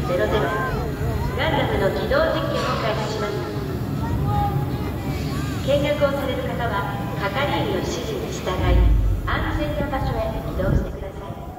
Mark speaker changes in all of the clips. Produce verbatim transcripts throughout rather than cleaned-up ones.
Speaker 1: ゼロゼロ ガンダムの起動実験を開始します。見学をされる方は係員の指示に従い安全な場所へ移動してください。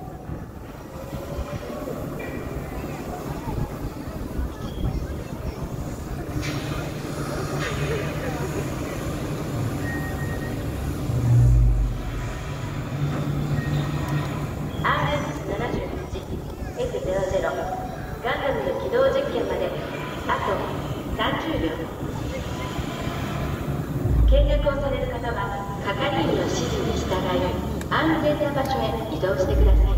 Speaker 1: 見学をされる方は係員の指示に従い安全な場所へ移動してください。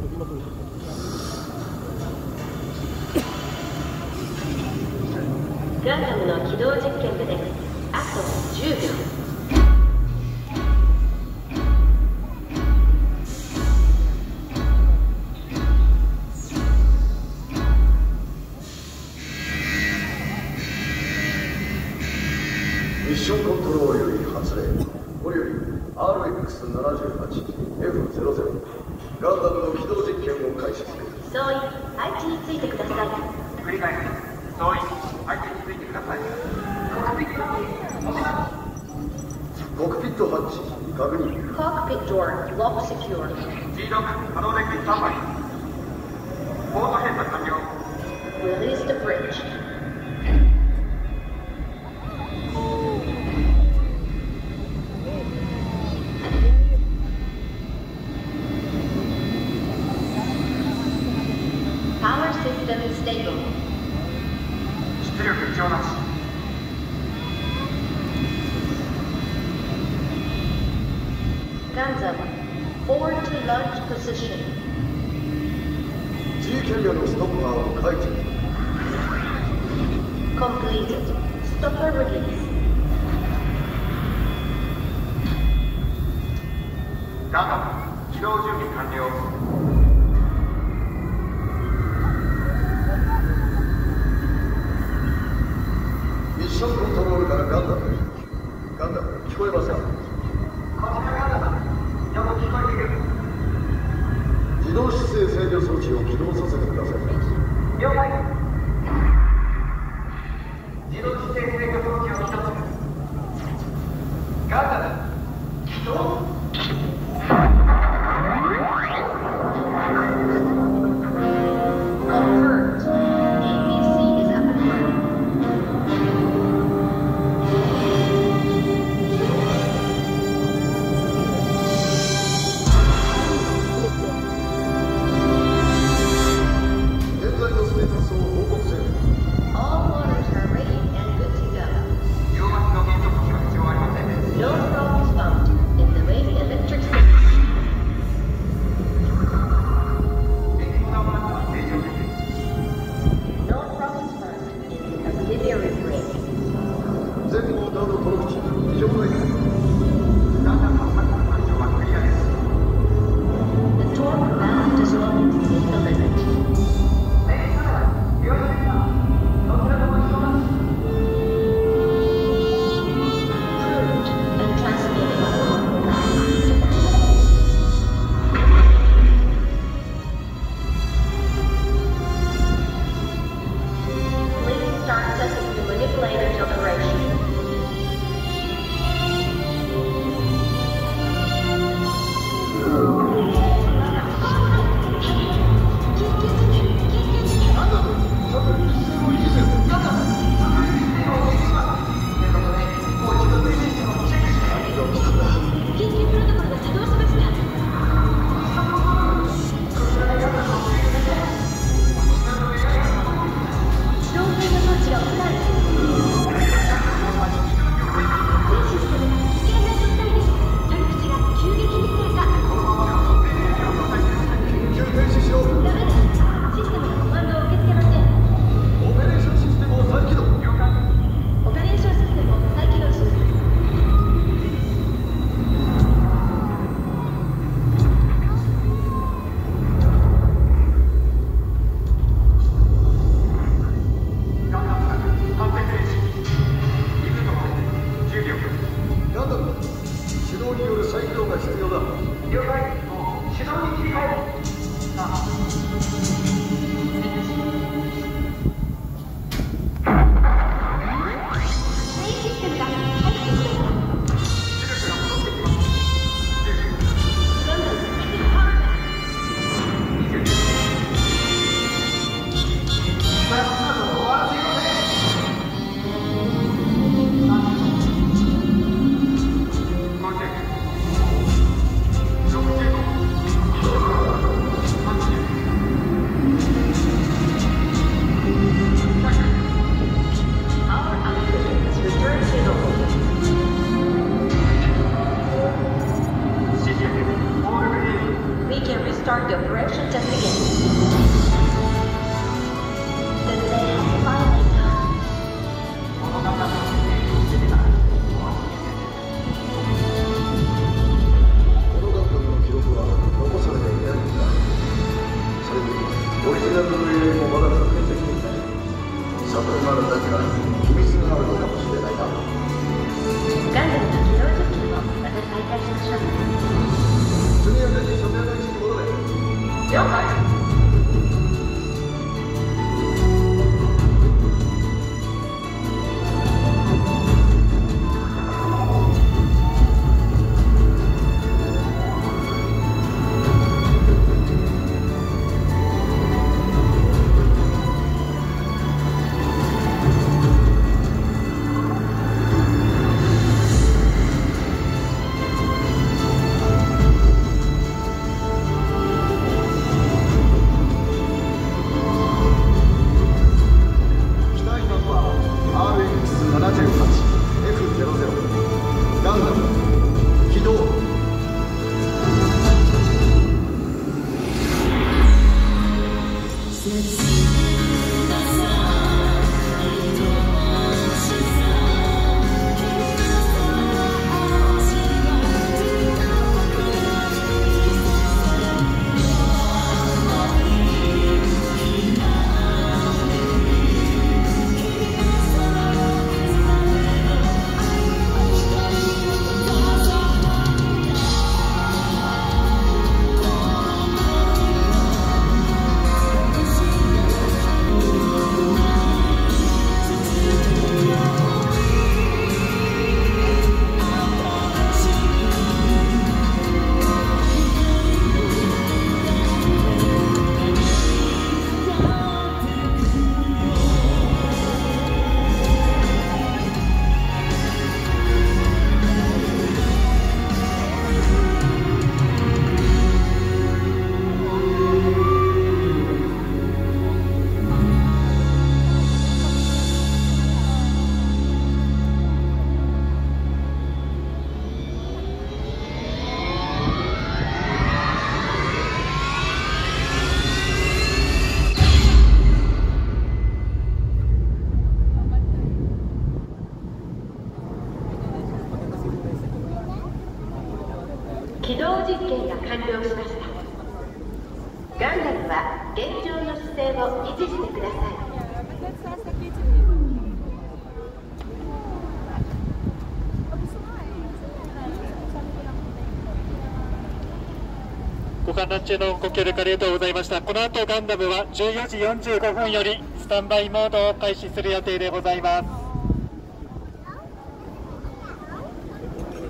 Speaker 1: ガンダムの起動実験まであとじゅうびょう。
Speaker 2: ミッションコントロールより発令。これより アールエックスななじゅうはちエフゼロゼロ ガンダムの起動実験を開始する。
Speaker 1: 総員、配置についてください。
Speaker 3: 繰り返す。総員、配置についてください。コクピットハッチ。
Speaker 2: コクピットハッチ確認。
Speaker 1: コックピットドア、ロックセキュア。
Speaker 3: G ロック可動デッキスタンバイ。ポート閉鎖完了。
Speaker 1: Release the bridge. Power system stable.
Speaker 3: 出力異常なし。
Speaker 1: Guns up. Forward to launch position.
Speaker 2: G キャリアのストッパーを解除。
Speaker 1: Completed. Stopper release.
Speaker 3: ガンダム、起動準備完了。
Speaker 2: ミッションコントロールからガンダムへ。ガンダム聞こえません。
Speaker 3: こちらガンダム、よく聞こえている。
Speaker 2: 自動姿勢制御装置を起動させてください。
Speaker 3: 了解。自動姿勢制御装置を起動する。ガンダム、起動。
Speaker 1: Confirmed. A B C is up and running.
Speaker 2: Lifted. 現在のステータスを
Speaker 1: operation just began. The day has finally come.
Speaker 3: この方の出てた
Speaker 2: このガンダムの記録は残されていないんだ。それにオリジナルの エーアイ もまだ確認できていない。シャトルマルだけが秘密があるのかもしれないな。
Speaker 1: ガンダムの起動実験をまた再開しましょう。
Speaker 2: 速やかに所定の位置に戻れ。
Speaker 3: 了解。
Speaker 1: 起動実験が完了しました。ガンダムは現状の姿勢を維持してください。
Speaker 4: ご観覧中のご協力ありがとうございました。この後ガンダムはじゅうよじよんじゅうごふんよりスタンバイモードを開始する予定でございます。